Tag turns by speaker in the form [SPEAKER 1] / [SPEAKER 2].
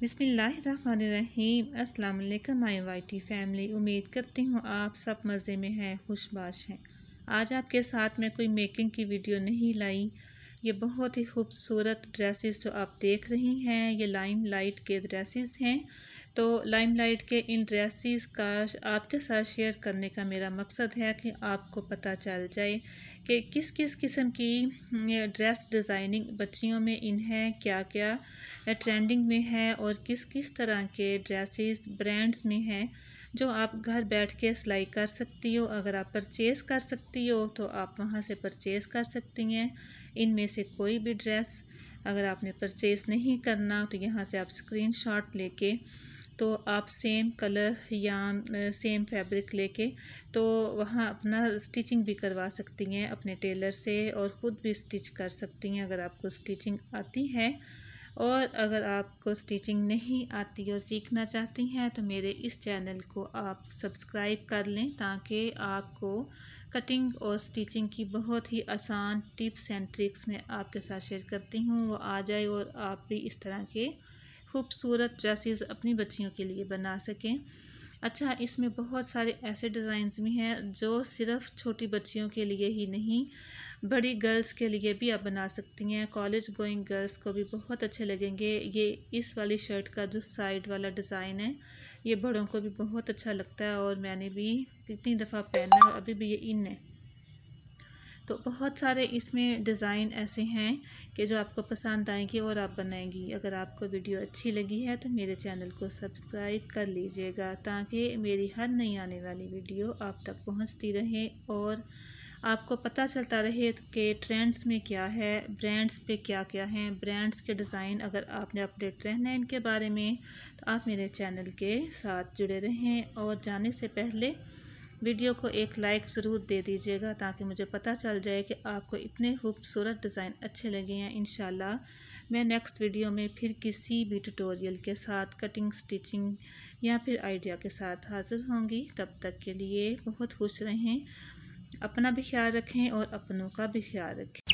[SPEAKER 1] बिस्मिल्लाहिर्रहमानिर्रहीम। अस्सलाम वालेकुम माय वाइटी फैमिली। उम्मीद करती हूँ आप सब मज़े में हैं, खुशबाश हैं। आज आपके साथ मैं कोई मेकिंग की वीडियो नहीं लाई। ये बहुत ही खूबसूरत ड्रेसेस जो आप देख रही हैं, ये लाइम लाइट के ड्रेसेस हैं। तो लाइम लाइट के इन ड्रेसेस का आपके साथ शेयर करने का मेरा मकसद है कि आपको पता चल जाए कि किस किस किस्म की ड्रेस डिज़ाइनिंग बच्चियों में इन है, क्या क्या ट्रेंडिंग में है और किस किस तरह के ड्रेसेस ब्रांड्स में हैं जो आप घर बैठ के सिलाई कर सकती हो। अगर आप परचेज़ कर सकती हो तो आप वहाँ से परचेज़ कर सकती हैं इनमें से कोई भी ड्रेस। अगर आपने परचेज़ नहीं करना तो यहाँ से आप स्क्रीनशॉट लेके तो आप सेम कलर या सेम फैब्रिक लेके तो वहाँ अपना स्टिचिंग भी करवा सकती हैं अपने टेलर से और ख़ुद भी स्टिच कर सकती हैं अगर आपको स्टिचिंग आती है। और अगर आपको स्टिचिंग नहीं आती और सीखना चाहती हैं तो मेरे इस चैनल को आप सब्सक्राइब कर लें ताकि आपको कटिंग और स्टिचिंग की बहुत ही आसान टिप्स एंड ट्रिक्स मैं आपके साथ शेयर करती हूँ वो आ जाए और आप भी इस तरह के खूबसूरत ड्रेसेस अपनी बच्चियों के लिए बना सकें। अच्छा, इसमें बहुत सारे ऐसे डिज़ाइंस भी हैं जो सिर्फ़ छोटी बच्चियों के लिए ही नहीं, बड़ी गर्ल्स के लिए भी आप बना सकती हैं। कॉलेज गोइंग गर्ल्स को भी बहुत अच्छे लगेंगे। ये इस वाली शर्ट का जो साइड वाला डिज़ाइन है ये बड़ों को भी बहुत अच्छा लगता है और मैंने भी कितनी दफ़ा पहना है, अभी भी ये इन है। तो बहुत सारे इसमें डिज़ाइन ऐसे हैं कि जो आपको पसंद आएंगे और आप बनाएंगी। अगर आपको वीडियो अच्छी लगी है तो मेरे चैनल को सब्सक्राइब कर लीजिएगा ताकि मेरी हर नई आने वाली वीडियो आप तक पहुंचती रहे और आपको पता चलता रहे कि ट्रेंड्स में क्या है, ब्रांड्स पे क्या क्या हैं, ब्रांड्स के डिज़ाइन। अगर आपने अपडेट रहना है इनके बारे में तो आप मेरे चैनल के साथ जुड़े रहें और जाने से पहले वीडियो को एक लाइक ज़रूर दे दीजिएगा ताकि मुझे पता चल जाए कि आपको इतने खूबसूरत डिज़ाइन अच्छे लगे हैं। इंशाल्लाह मैं नेक्स्ट वीडियो में फिर किसी भी ट्यूटोरियल के साथ कटिंग स्टिचिंग या फिर आइडिया के साथ हाज़िर होंगी। तब तक के लिए बहुत खुश रहें, अपना भी ख्याल रखें और अपनों का भी ख्याल रखें।